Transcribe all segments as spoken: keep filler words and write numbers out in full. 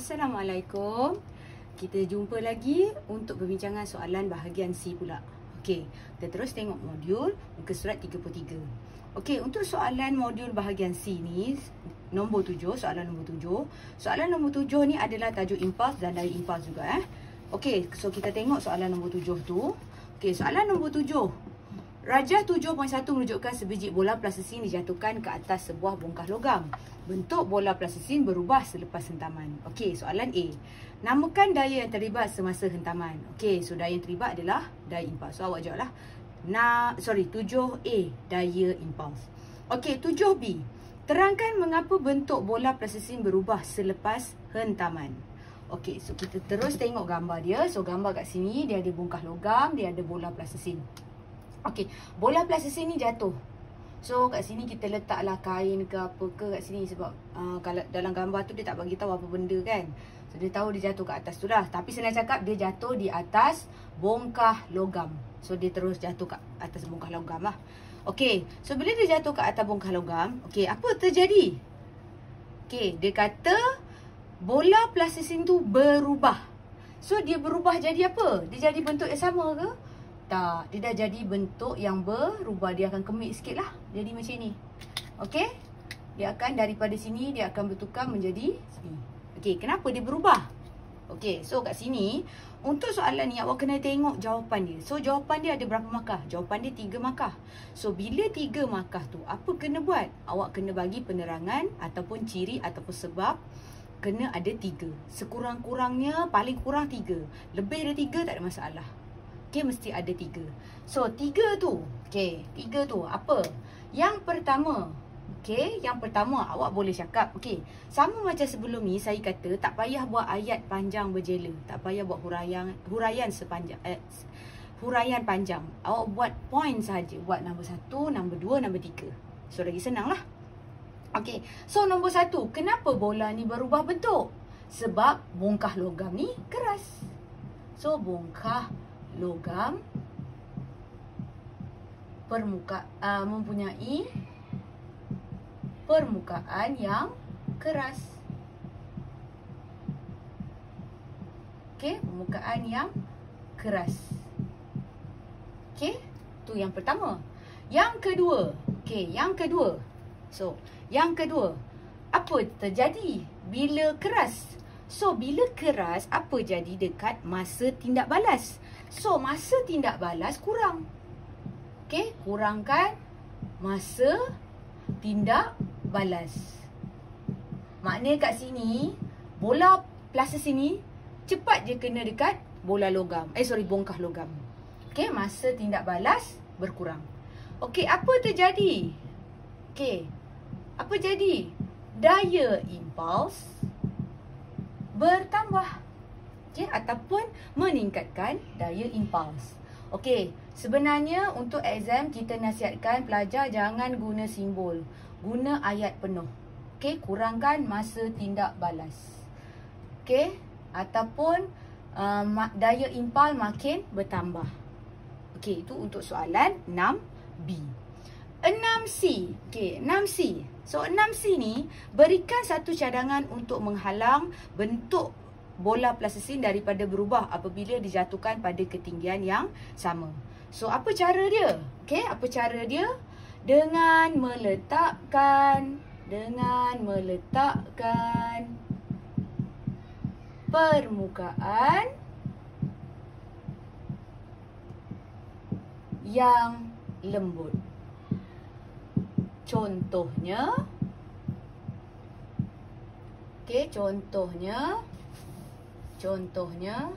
Assalamualaikum. Kita jumpa lagi untuk perbincangan soalan bahagian C pula. Okey, kita terus tengok modul muka surat tiga puluh tiga. Okey, untuk soalan modul bahagian C ni, nombor tujuh, soalan nombor tujuh. Soalan nombor tujuh ni adalah tajuk impuls dan daya impuls juga eh. Okey, so kita tengok soalan nombor tujuh tu. Okey, soalan nombor tujuh. Rajah tujuh titik satu menunjukkan sebiji bola plastisin dijatuhkan ke atas sebuah bongkah logam. Bentuk bola plastisin berubah selepas hentaman. Okey, soalan A. Namakan daya yang terlibat semasa hentaman. Okey, so daya yang terlibat adalah daya impuls. So awak jawablah. Na, sorry, tujuh A, daya impuls. Okey, tujuh B. Terangkan mengapa bentuk bola plastisin berubah selepas hentaman. Okey, so kita terus tengok gambar dia. So gambar kat sini dia ada bongkah logam, dia ada bola plastisin. Okey, bola plastisin ni jatuh. So kat sini kita letaklah kain ke apa ke kat sini sebab uh, kalau dalam gambar tu dia tak bagi tahu apa benda kan. So dia tahu dia jatuh kat atas tu lah. Tapi senang cakap dia jatuh di atas bongkah logam. So dia terus jatuh kat atas bongkah logam lah. Okey, so bila dia jatuh kat atas bongkah logam, okey, apa terjadi? Okey, dia kata bola plastisin tu berubah. So dia berubah jadi apa? Dia jadi bentuk yang sama ke? Tak, dia dah jadi bentuk yang berubah. Dia akan kemik sikit lah. Jadi macam ni. Okey. Dia akan daripada sini, dia akan bertukar menjadi sini. Okey, kenapa dia berubah? Okey, so kat sini, untuk soalan ni awak kena tengok jawapan dia. So jawapan dia ada berapa markah? Jawapan dia tiga markah. So bila tiga markah tu, apa kena buat? Awak kena bagi penerangan ataupun ciri ataupun sebab. Kena ada tiga. Sekurang-kurangnya paling kurang tiga. Lebih dari tiga tak ada masalah. Okey, mesti ada tiga. So, tiga tu. Okey, tiga tu. Apa? Yang pertama. Okey, yang pertama awak boleh cakap. Okey, sama macam sebelum ni saya kata tak payah buat ayat panjang berjela. Tak payah buat huraian huraian sepanjang. Eh, huraian panjang. Awak buat point saja. Buat nombor satu, nombor dua, nombor tiga. So, lagi senang lah. Okey, so nombor satu. Kenapa bola ni berubah bentuk? Sebab bongkah logam ni keras. So, bongkah logam permuka uh, mempunyai permukaan yang keras. Okey, permukaan yang keras. Okey, tu yang pertama. Yang kedua, okey, yang kedua. So, yang kedua, apa terjadi bila keras? So, bila keras, apa jadi dekat masa tindak balas? So, masa tindak balas kurang. Okey, kurangkan masa tindak balas. Maknanya kat sini, bola plastisin ni cepat je kena dekat bola logam. Eh, sorry, bongkah logam. Okey, masa tindak balas berkurang. Okey, apa terjadi? Okey, apa jadi? Daya impuls bertambah. Okey, ataupun meningkatkan daya impuls. Okey, sebenarnya untuk exam kita nasihatkan pelajar jangan guna simbol. Guna ayat penuh. Okey, kurangkan masa tindak balas. Okey, ataupun um, daya impuls makin bertambah. Okey, itu untuk soalan enam B. enam C. Okey, enam C. So, enam C ni berikan satu cadangan untuk menghalang bentuk bola plastisin daripada berubah apabila dijatuhkan pada ketinggian yang sama. So, apa cara dia? Okey, apa cara dia? Dengan meletakkan dengan meletakkan permukaan yang lembut. Contohnya, okey, contohnya Contohnya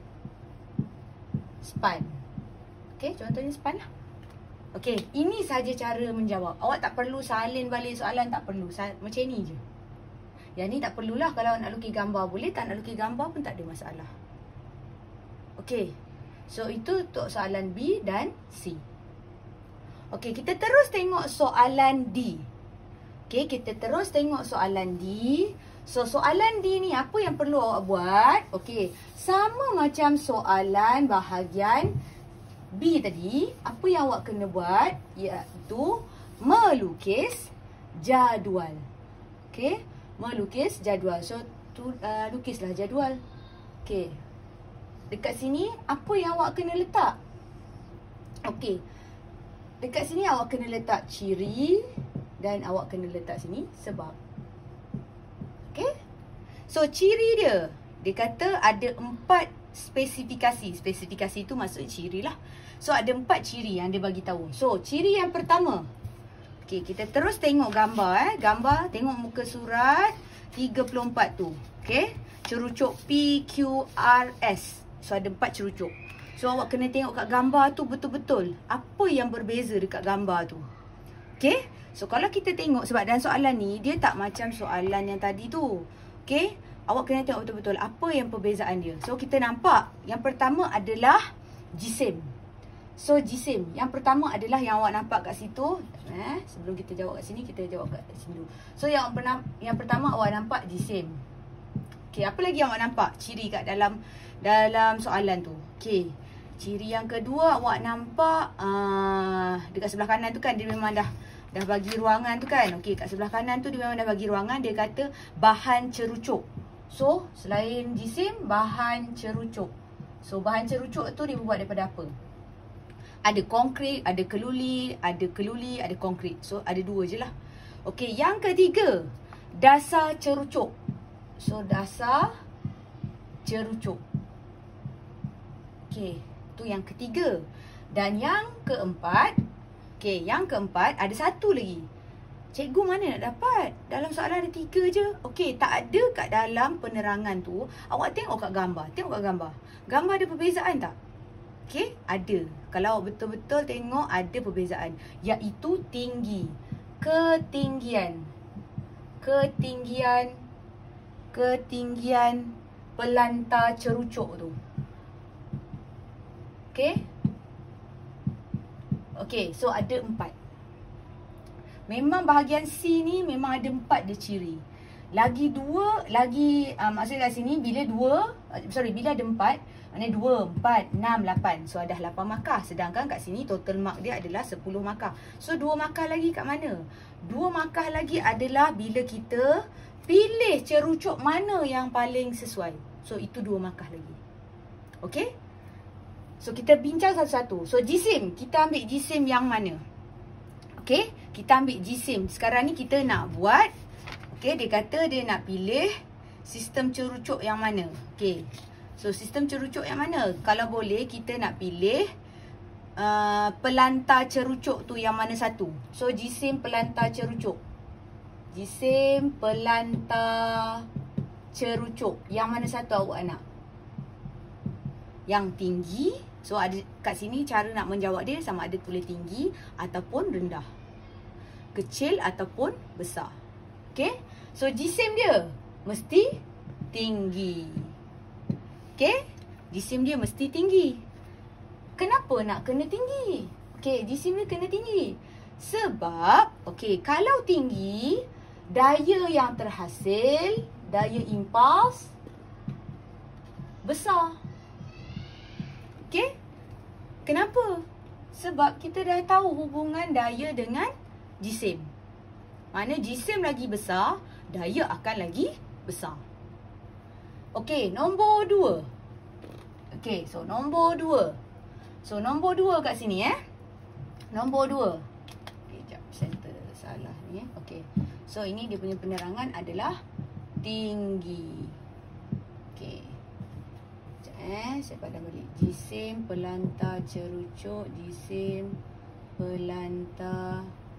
span. Okey, contohnya span lah. Okey, ini saja cara menjawab. Awak tak perlu salin balik soalan, tak perlu. Macam ni je. Yang ni tak perlulah kalau nak lukis gambar. Boleh tak nak lukis gambar pun tak ada masalah. Okey. So, itu untuk soalan B dan C. Okey, kita terus tengok soalan D. Okey, kita terus tengok soalan D. So, soalan D ni apa yang perlu awak buat? Okey, sama macam soalan bahagian B tadi. Apa yang awak kena buat? Iaitu melukis jadual. Okey, melukis jadual. So, tu, uh, lukislah jadual. Okey. Dekat sini, apa yang awak kena letak? Okey. Dekat sini awak kena letak ciri dan awak kena letak sini sebab. Okey. So, ciri dia. Dia kata ada empat spesifikasi. Spesifikasi tu maksud ciri lah. So, ada empat ciri yang dia bagi tahu. So, ciri yang pertama. Okey, kita terus tengok gambar eh. Gambar, tengok muka surat tiga puluh empat tu. Okey. Cerucuk P Q R S. So, ada empat cerucuk. So, awak kena tengok kat gambar tu betul-betul. Apa yang berbeza dekat gambar tu. Okey. So, kalau kita tengok, sebab dalam soalan ni, dia tak macam soalan yang tadi tu. Okey. Awak kena tengok betul-betul apa yang perbezaan dia. So, kita nampak. Yang pertama adalah jisim. So, jisim. Yang pertama adalah yang awak nampak kat situ. Eh, sebelum kita jawab kat sini, kita jawab kat sini dulu. So, yang, yang pertama awak nampak jisim. Okey, apa lagi yang awak nampak? Ciri kat dalam dalam soalan tu. Okey. Ciri yang kedua awak nampak uh, dekat sebelah kanan tu kan dia memang dah dah bagi ruangan tu kan. Okey, kat sebelah kanan tu dia memang dah bagi ruangan, dia kata bahan cerucuk. So, selain jisim, bahan cerucuk. So, bahan cerucuk tu dia buat daripada apa? Ada konkrit, ada keluli, ada keluli, ada konkrit. So, ada dua je lah. Okey, yang ketiga, dasar cerucuk. So, dasar cerucuk. Okey, tu yang ketiga. Dan yang keempat, okey, yang keempat ada satu lagi. Cikgu mana nak dapat? Dalam soalan ada tiga je. Okey, tak ada kat dalam penerangan tu. Awak tengok kat gambar. Tengok kat gambar. Gambar ada perbezaan tak? Okey, ada. Kalau awak betul-betul tengok ada perbezaan. Iaitu tinggi. Ketinggian. Ketinggian. Ketinggian pelantar cerucuk tu. Okey. Okey, so ada empat. Memang bahagian C ni memang ada empat dia ciri. Lagi dua, lagi uh, maksudnya kat sini bila dua, uh, sorry bila ada empat, maknanya dua, empat, enam, lapan. So ada lapan markah. Sedangkan kat sini total mark dia adalah sepuluh markah. So dua markah lagi kat mana? Dua markah lagi adalah bila kita pilih cerucuk mana yang paling sesuai. So itu dua markah lagi. Okey? So kita bincang satu-satu. So jisim, kita ambil jisim yang mana? Okey, kita ambil jisim. Sekarang ni kita nak buat, okey, dia kata dia nak pilih sistem cerucuk yang mana. Okey. So sistem cerucuk yang mana? Kalau boleh kita nak pilih uh, pelantar cerucuk tu yang mana satu. So jisim pelantar cerucuk. Jisim pelantar cerucuk. Yang mana satu awak nak? Yang tinggi. So ada kat sini cara nak menjawab dia sama ada tulis tinggi ataupun rendah. Kecil ataupun besar. Okey? So jisim dia mesti tinggi. Okey? Jisim dia mesti tinggi. Kenapa nak kena tinggi? Okey, jisim dia kena tinggi. Sebab okey, kalau tinggi, daya yang terhasil, daya impuls besar. Okey? Kenapa? Sebab kita dah tahu hubungan daya dengan jisim. Mana jisim lagi besar, daya akan lagi besar. Okey, nombor dua. Okey, so nombor dua. So nombor dua kat sini eh. Nombor dua. Okey, jap, center salah ni eh. Okey. So ini dia punya penerangan adalah tinggi. Okey. Eh, saya padam balik. Jisim pelantar cerucuk, jisim pelantar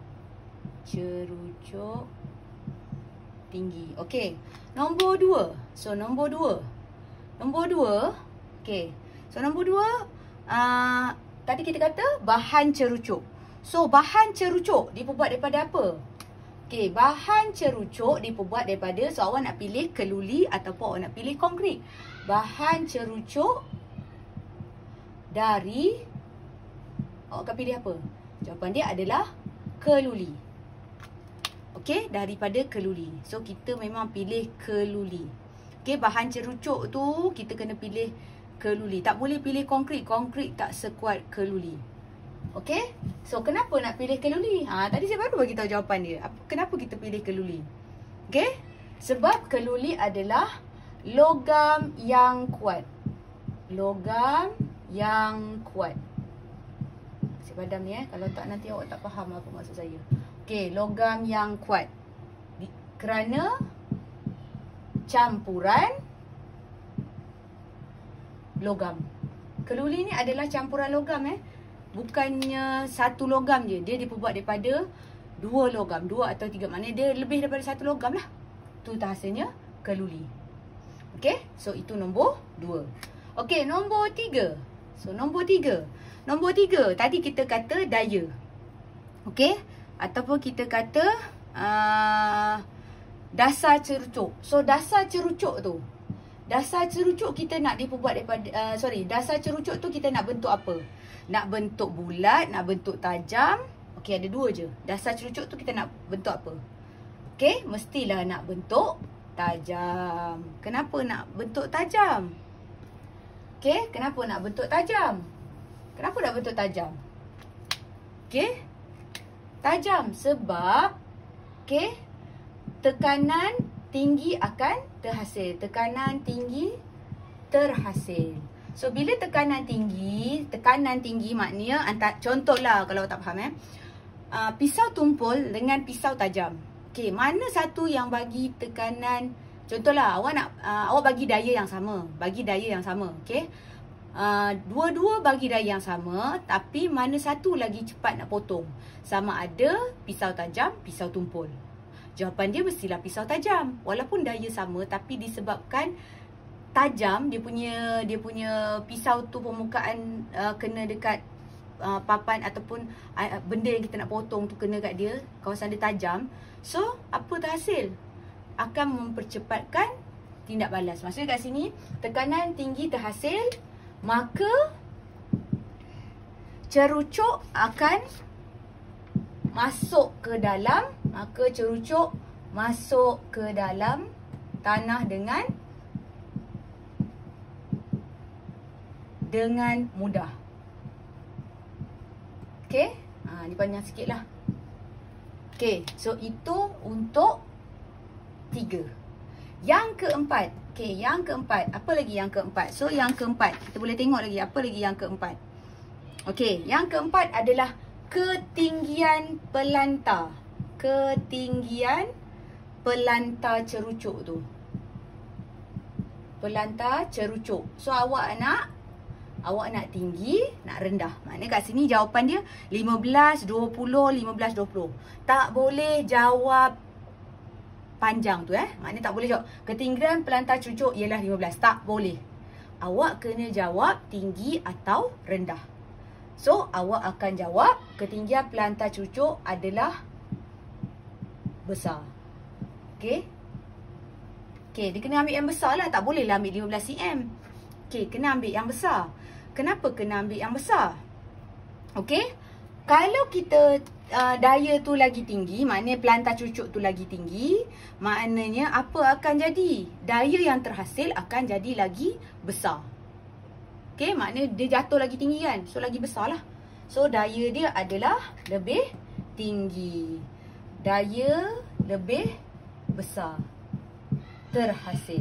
cerucuk tinggi. Okey. Nombor dua. So nombor dua. Nombor dua. Okey. So nombor dua, uh, tadi kita kata bahan cerucuk. So bahan cerucuk diperbuat daripada apa? Okey, bahan cerucuk diperbuat daripada, so awak nak pilih keluli ataupun awak nak pilih konkrit. Bahan cerucuk dari, awak akan pilih apa? Jawapan dia adalah keluli. Okey, daripada keluli. So kita memang pilih keluli. Okey, bahan cerucuk tu kita kena pilih keluli. Tak boleh pilih konkrit. Konkrit tak sekuat keluli. Okey? So kenapa nak pilih keluli? Ha, tadi saya baru bagi tahu jawapan dia. Kenapa kita pilih keluli? Okey? Sebab keluli adalah logam yang kuat. Logam yang kuat. Saya padam ni eh. Kalau tak nanti awak tak faham apa maksud saya. Okey, logam yang kuat. Di, kerana campuran logam. Keluli ni adalah campuran logam eh. Bukannya satu logam je. Dia diperbuat daripada dua logam. Dua atau tiga. Maknanya dia lebih daripada satu logam lah. Itu hasilnya keluli. Okey, so itu nombor dua. Okey, nombor tiga. So, nombor tiga. Nombor tiga, tadi kita kata daya. Okey, ataupun kita kata uh, dasar cerucuk. So, dasar cerucuk tu. Dasar cerucuk kita nak diperbuat daripada, uh, sorry, dasar cerucuk tu kita nak bentuk apa? Nak bentuk bulat, nak bentuk tajam. Okey, ada dua je. Dasar cerucuk tu kita nak bentuk apa? Okey, mestilah nak bentuk tajam. Kenapa nak bentuk tajam? Okey, kenapa nak bentuk tajam? Kenapa nak bentuk tajam? Okey, tajam sebab okey, tekanan tinggi akan terhasil. Tekanan tinggi terhasil. So, bila tekanan tinggi, tekanan tinggi maknanya antara, contohlah kalau tak faham eh, uh, pisau tumpul dengan pisau tajam. Okey, mana satu yang bagi tekanan? Contohlah, awak nak uh, awak bagi daya yang sama, bagi daya yang sama, okey. Uh, dua-dua bagi daya yang sama, tapi mana satu lagi cepat nak potong? Sama ada pisau tajam, pisau tumpul. Jawapan dia mestilah pisau tajam. Walaupun daya sama, tapi disebabkan tajam dia punya dia punya pisau tu permukaan uh, kena dekat uh, papan ataupun uh, benda yang kita nak potong tu kena kat dia, kawasan dia tajam. So, apa terhasil? Akan mempercepatkan tindak balas. Maksudnya kat sini, tekanan tinggi terhasil, maka cerucuk akan masuk ke dalam, maka cerucuk masuk ke dalam tanah dengan dengan mudah. Okey, ha, ni panjang sikit lah. Okey, so itu untuk tiga. Yang keempat. Okey, yang keempat. Apa lagi yang keempat? So, yang keempat. Kita boleh tengok lagi. Apa lagi yang keempat? Okey, yang keempat adalah ketinggian pelantar. Ketinggian pelantar cerucuk tu. Pelantar cerucuk. So, awak nak Awak nak tinggi, nak rendah. Maknanya kat sini jawapan dia lima belas, dua puluh, lima belas, dua puluh. Tak boleh jawab panjang tu eh. Maknanya tak boleh jawab ketinggian pelantar cerucuk ialah lima belas. Tak boleh. Awak kena jawab tinggi atau rendah. So, awak akan jawab ketinggian pelantar cerucuk adalah besar. Okey. Okey, dia kena ambil yang besar lah. Tak boleh lah ambil lima belas sentimeter. Okey, kena ambil yang besar. Kenapa kena ambil yang besar? Okey, kalau kita uh, daya tu lagi tinggi, maknanya pelantar cerucuk tu lagi tinggi, maknanya apa akan jadi? Daya yang terhasil akan jadi lagi besar. Okey, maknanya dia jatuh lagi tinggi kan? So, lagi besar lah. So, daya dia adalah lebih tinggi. Daya lebih besar terhasil.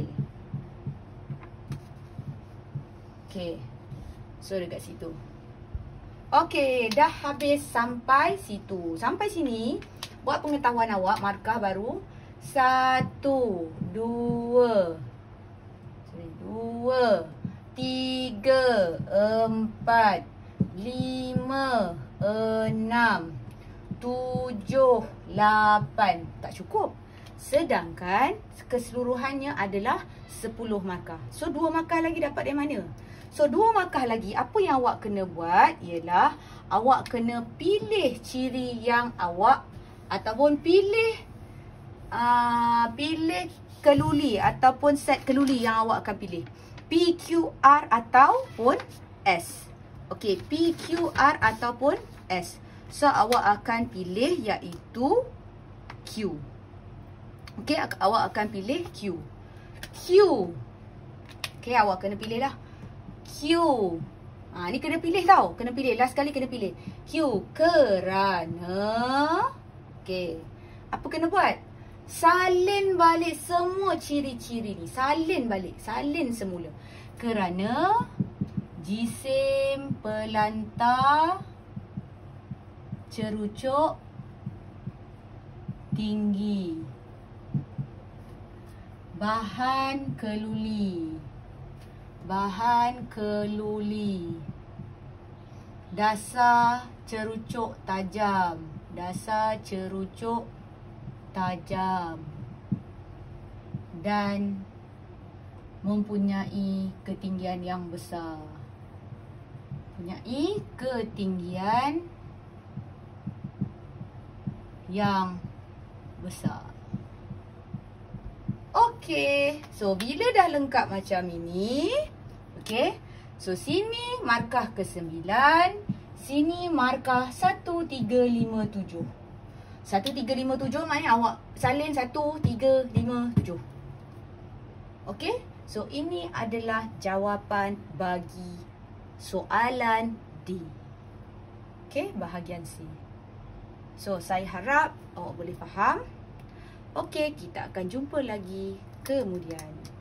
Okey. So, dekat situ. Okey, dah habis sampai situ. Sampai sini, buat pengetahuan awak, markah baru. Satu, dua. Sorry, dua, tiga, empat, lima, enam, tujuh, lapan. Tak cukup. Sedangkan keseluruhannya adalah sepuluh markah. So, dua markah lagi dapat dari mana? So, dua markah lagi, apa yang awak kena buat ialah awak kena pilih ciri yang awak ataupun pilih uh, pilih keluli ataupun set keluli yang awak akan pilih. P, Q, R ataupun S. Okey, P, Q, R ataupun S. So, awak akan pilih iaitu Q. Okey, awak akan pilih Q. Q. Okey, awak kena pilih lah. Q. Ha, ni kena pilih tau. Kena pilih. Last kali kena pilih. Q. Kerana. Okey. Apa kena buat? salin balik semua ciri-ciri ni. Salin balik. Salin semula. Kerana jisim pelantar cerucuk tinggi. Bahan keluli. Bahan keluli. Dasar cerucuk tajam. Dasar cerucuk tajam. Dan mempunyai ketinggian yang besar. Mempunyai ketinggian yang besar. Okey. So, bila dah lengkap macam ini. Okey. So, sini markah ke sembilan. Sini markah satu, tiga, lima, tujuh. satu, tiga, lima, tujuh maknanya awak salin satu, tiga, lima, tujuh. Okey. So, ini adalah jawapan bagi soalan D. Okey, bahagian C. So, saya harap awak boleh faham. Okey, kita akan jumpa lagi kemudian.